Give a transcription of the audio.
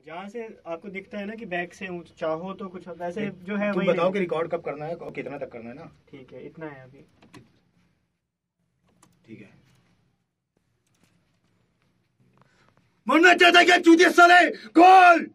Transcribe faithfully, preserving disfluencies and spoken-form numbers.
जहाँ से आपको दिखता है ना कि बैक से ऊंच चाहो तो कुछ वैसे जो है वही बताओ कि रिकॉर्ड कब करना है और कितना तक करना है ना। ठीक है, इतना है अभी। ठीक है। मरना चाहता क्या चूतिया साले? कॉल